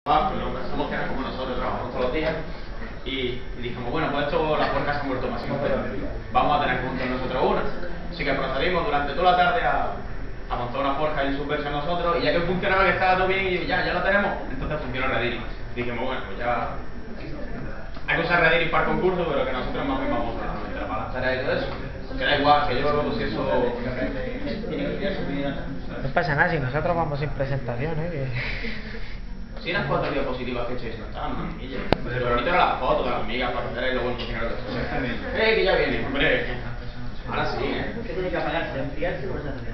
Pero lo pensamos que eran como nosotros, trabajamos todos los días. Y dijimos, bueno, pues esto las puercas se han vuelto más simples. Vamos a tener que montar nosotros una. Así que procedimos durante toda la tarde a montar una forja en subversa nosotros, y ya que funcionaba, que estaba todo bien, y ya la tenemos, entonces funcionó Rediri. Dijimos, bueno, pues ya hay que usar Rediri para el concurso, pero que nosotros más bien vamos a meter para las tareas y todo eso. Que da igual, que yo luego si eso tiene que enviar su opinión. No pasa nada si nosotros vamos sin presentación, Si las 4 diapositivas que he hecho eso, estaban manillas. Pero bonito era la foto de las amigas para hacer lo buen cocinero que soy. Que ya viene, hombre. Ahora sí, ¿Qué tiene que apagarse? ¿Enfriarse o no se hace?